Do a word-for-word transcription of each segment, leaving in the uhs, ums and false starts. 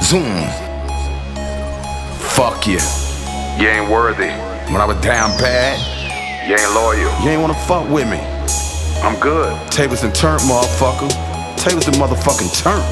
Zoom. Fuck you. You ain't worthy. When I was down bad, You ain't loyal. you ain't wanna fuck with me. I'm good. Tables and turn, motherfucker. Tables and motherfucking turn.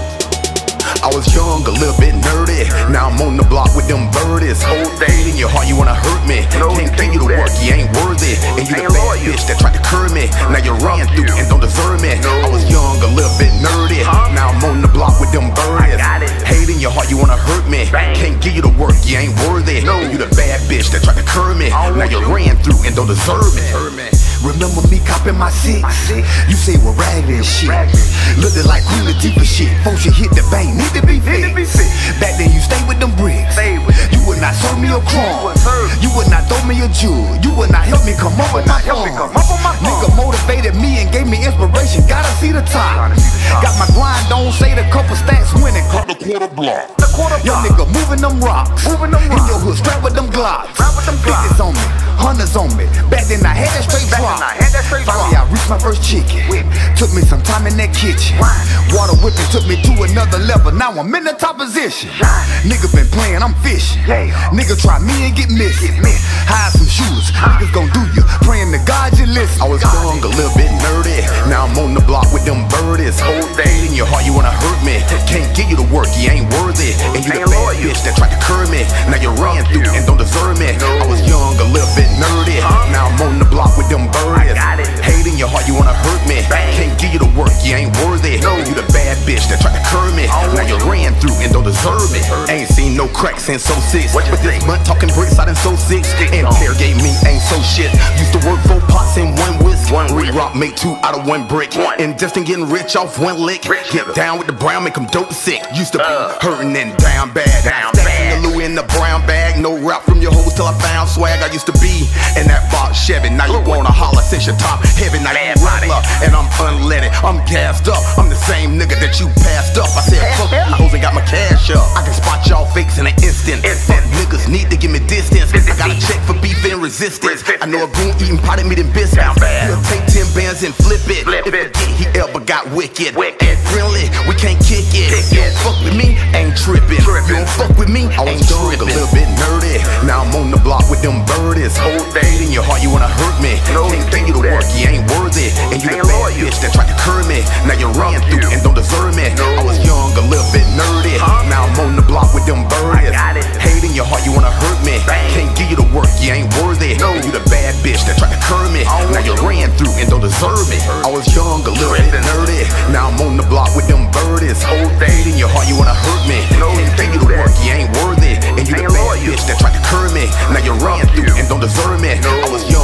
I was young, a little bit nerdy. Now I'm on the block with them birdies. Whole day in your heart, you wanna hurt me. No, Can't you give you the do work, that. you ain't worthy. And you the Ain't bad loyal. bitch that tried to curb me. Now you ran Fuck through you. and don't deserve me. No. I was young, a little bit nerdy. Huh? Now I'm on the block with them birdies. got it. Hate in your heart, you wanna hurt me. Bang. Can't give you the work, you ain't worthy. No. And you the bad bitch that tried to curb me. I don't Now want you you. ran through and don't deserve me. Remember me copping my six? My six? You say we're raggedy and shit. Raggedy. Looked like Queen Latifah shit. Folks you hit the bank, need to be Need to be fixed. fixed. Back then you stayed with them bricks. Stay with them. You would not serve me a crumb. wouldn't serve. You would not throw me a jewel. You would not help me come up with my help me phone. come up on my phone. Nigga motivated me and gave me inspiration. Gotta see the top. Gotta see the top. Got my grind on, say the couple stats winning. Cut the quarter block. The quarter Young block. nigga moving them rocks. Moving them In rocks. your hood, strapped with them glocks. Strapped with them glocks. Fifties on me, hundreds on me. Back then I had that straight Back drop. then I had that straight Finally drop. I reached my first chicken. Whip. Took me some time in that kitchen. Why? Water whipping took me to another level. Now I'm in the top position. Nigga been playing, I'm fishing. Yeah. Nigga try me and get missing. Get missed. Hide some shoes. Niggas gon' do you. Praying to God you listen. I was young, a little bit nerdy. Now I'm on the block with them birdies. Whole day in your heart, you wanna hurt me. Can't give you the work, you ain't worthy. And you the Ain't bad loyal. bitch that tried to curb me. Now you ran through you. and don't deserve me. No. I was young, a little bit nerdy. Huh? Now I'm on the block with them birdies. got it. Hate in your heart, you wanna hurt me. Bang. Can't give you the work, you ain't worthy. No. And you the bad bitch that tried to curb me. I don't Now want you you. ran through and don't deserve me. Ain't seen no crack since oh six. What you But this think? month talking bricks, I done so six. Six And on. interrogate me ain't so shit. Used to work four pots in one whisk. One whisk. Re-rock, make two out of one brick. One. And just in getting rich off one lick. Rich Get nigga. down with the brown, make them dope sick. Used to be Uh. hurting and down bad. Down Stacking bad. the Louis in the brown bag. No rap from your hoes till I found swag. I used to be in that box Chevy. Now you Blue. wanna holler since your top heavy. Now you Bad body. regular and I'm unleaded. I'm gassed up. I'm the same nigga that you passed up. I said fuck you hoes and got my cash up. I can spot y'all fakes in an instant. Instant. Fuck niggas need to give me distance. I got a Distance. check for beef and resistance. Resistance. I know a goon eating potted meat and biscuits. Down bad. He'll take ten bands and flip it. Flip if it. forget he ever got wicked. Wicked. And friendly, we can't kick it. Kick You it. don't fuck with me, ain't tripping. Trippin'. You don't fuck with me, I was Ain't young, a trippin'. little bit nerdy. Now I'm on the block with them birdies. Whole day. Hate in your heart, you wanna hurt me. No, Can't you give can't you the do that. work, you ain't worthy. And you the Ain't bad loyal. bitch that tried to curb me. Now you ran through you. and don't deserve me. No. I was young, a little bit nerdy. Huh? Now I'm on the block with them birdies. got it. Hate in your heart, you wanna hurt me. Bang. Can't give you the work, you ain't worthy. No. And you the bad bitch that tried to curb me. I don't Now want you you. ran through and don't deserve me. I was young, a little bit Trippin'. nerdy. Now I'm on the block with them birdies. Whole day. Hate in your heart, you wanna hurt me. No, you Can't can't give you do the that. work, you ain't worthy. And you the Ain't bad loyal. bitch that tried to curb me. Now you ran Fuck through you. and don't deserve me. No. I was young.